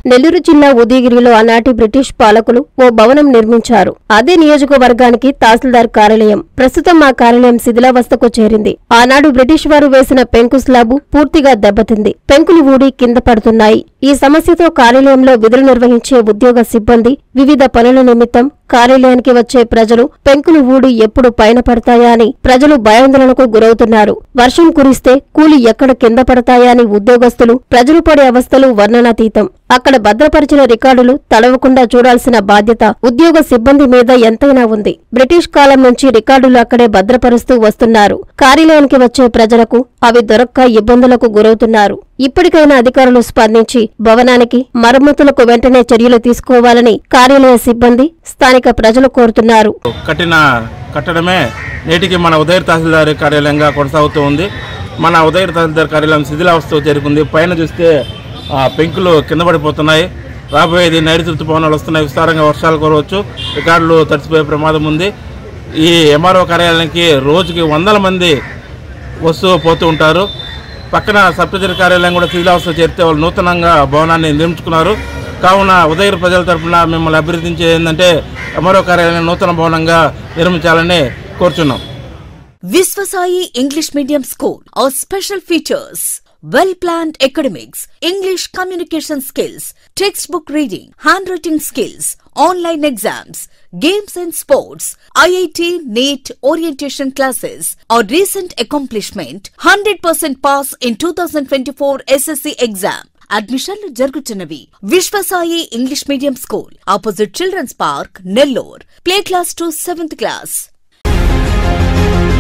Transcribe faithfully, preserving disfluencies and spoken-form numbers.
నెల్లూరు జిల్లా ఉదయగిరిలో ఆనాటి బ్రిటిష్ పాలకులు ఓ భవనం నిర్మించారు. అదే నియోజకవర్గానికి తహసీల్దార్ కార్యాలయం. ప్రస్తుతం ఆ కార్యాలయం శిథిలావస్థకు చేరింది. ఆనాడు బ్రిటిష్ వారు వేసిన పెంకు స్లాబు పూర్తిగా దెబ్బతింది. పెంకులు ఊడి కింద పడుతున్నాయి. ఈ సమస్యతో కార్యాలయంలో విధులు నిర్వహించే ఉద్యోగ సిబ్బంది వివిధ పనుల నిమిత్తం కార్యాలయానికి వచ్చే ప్రజలు పెంకులు ఊడి ఎప్పుడు పైన పడతాయా అని ప్రజలు భయాందోళనకు గురవుతున్నారు. వర్షం కురిస్తే కూలి ఎక్కడ కింద పడతాయా అని ఉద్యోగస్తులు ప్రజలు పడే అవస్థలు వర్ణనాతీతం. అక్కడ భద్రపరిచిన రికార్డులు తడవకుండా చూడాల్సిన బాధ్యత ఉద్యోగ సిబ్బంది మీద ఎంతైనా ఉంది. బ్రిటిష్ కాలం నుంచి రికార్డులు అక్కడే భద్రపరుస్తూ వస్తున్నారు. కార్యాలయానికి వచ్చే ప్రజలకు అవి దొరక్క ఇబ్బందులకు గురవుతున్నారు. ఇప్పటికైనా అధికారులు స్పందించి భవనానికి మరమ్మతులకు వెంటనే చర్యలు తీసుకోవాలని కార్యాలయ సిబ్బంది, స్థానిక ప్రజలు కోరుతున్నారు. కట్టిన కట్టడమే నేటికి మన ఉదయ తహసీల్దార్ కార్యాలయంగా కొనసాగుతూ ఉంది. మన ఉదయ తహసీల్దార్ కార్యాలయం శిథిలావస్థకు చేరుకుంది. పైన చూస్తే పెంకులు కింద పడిపోతున్నాయి. రాబోయేది నైరుతి ఋతుపవనాలు వస్తున్నాయి. విస్తారంగా వర్షాలు కురవచ్చు. రికార్డులు తడిసిపోయే ప్రమాదం ఉంది. ఈ ఎంఆర్ఓ కార్యాలయానికి రోజుకి వందల మంది వస్తూ పోతూ ఉంటారు. పక్కన సబ్ డివిజనల్ కార్యాలయం కూడా శిథిలావస్థ చేరితే వాళ్ళు నూతనంగా భవనాన్ని నిర్మించుకున్నారు. కావున ఉదయగిరి ప్రజల తరఫున మిమ్మల్ని అభ్యర్థించేది ఏంటంటే ఎంఆర్ఓ కార్యాలయం నూతన భవనంగా నిర్మించాలని కోరుచున్నాం. Viswasai English Medium School. Our special features: well-planned academics, English communication skills, textbook reading, handwriting skills, online exams, games and sports, I I T, NEET, orientation classes. Our recent accomplishment: one hundred percent pass in twenty twenty-four S S C exam. అడ్మిషన్లు జరుగుతున్నవి. Vishwasai English medium school, opposite children's park, Nellore. Play class to seventh class.